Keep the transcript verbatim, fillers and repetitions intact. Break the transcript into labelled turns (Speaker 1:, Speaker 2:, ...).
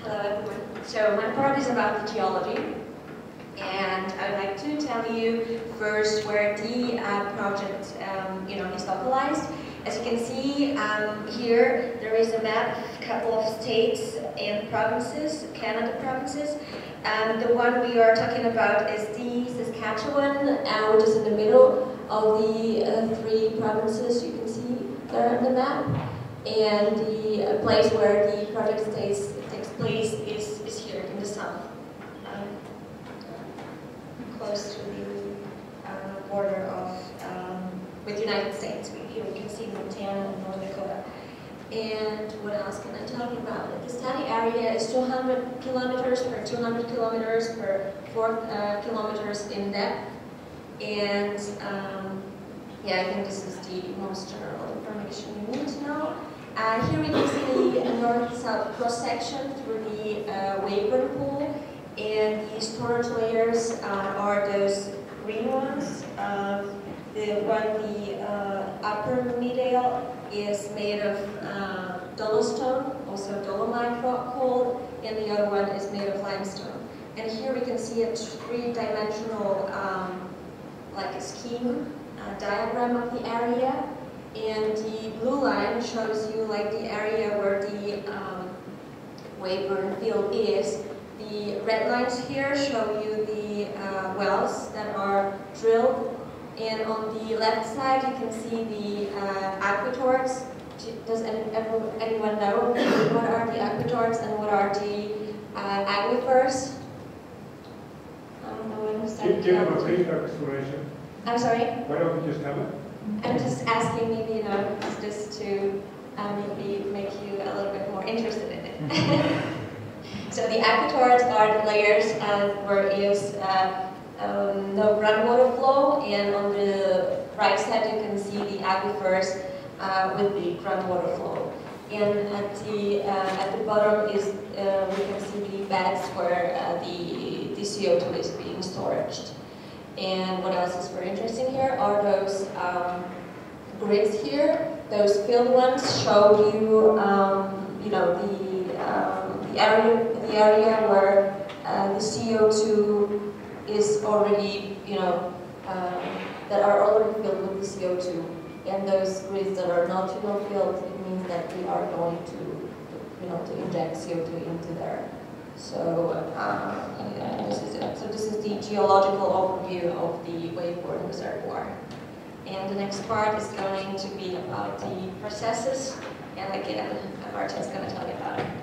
Speaker 1: Hello everyone. So my part is about the geology, and I'd like to tell you first where the uh, project um, you know, is localized. As you can see um, here, there is a map, a couple of states and provinces, Canada provinces. Um, the one we are talking about is the Saskatchewan, uh, which is in the middle of the uh, three provinces you can see there on the map. And the uh, place where the project stays, takes place is, is here in the south, um, close to the uh, border of um, with the United States. We, here we can see Montana and North Dakota. And what else can I tell you about it? The study area is two hundred kilometers per two hundred kilometers per four uh, kilometers in depth. And um, yeah, I think this is the most general information you need to know. Uh, here we can see the north-south cross-section through the uh, Weyburn Pool, and the storage layers uh, are those green ones. Um, the one, the uh, upper Midale, is made of uh, dolostone, also dolomite rock called, and the other one is made of limestone. And here we can see a three-dimensional, um, like a scheme, a diagram of the area. And the blue line shows you like the area where the um, Weyburn field is. The red lines here show you the uh, wells that are drilled. And on the left side you can see the uh, aqueducts. Does any, anyone know what are the aqueducts and what are the uh, aquifers? I don't know.
Speaker 2: Give, give them a brief explanation.
Speaker 1: I'm sorry?
Speaker 2: Why don't we just have it?
Speaker 1: I'm just asking, maybe, you know, just to um, maybe make you a little bit more interested in it. So the aqueducts are the layers uh, where is uh, um, no groundwater flow, and on the right side you can see the aquifers uh, with the groundwater flow. And at the uh, at the bottom is uh, we can see the beds where uh, the the C O two is being stored. And what else is very interesting here are those um, grids here. Those filled ones show you, um, you know, the um, the area, the area where uh, the C O two is already, you know, um, that are already filled with the C O two. And those grids that are not, you know, filled, it means that we are going to, you know, to inject C O two into there. So um, yeah, this is it. So this is the geological overview of the Weyburn Reservoir. And the next part is going to be about the processes, and again, Martin's going to tell you about it.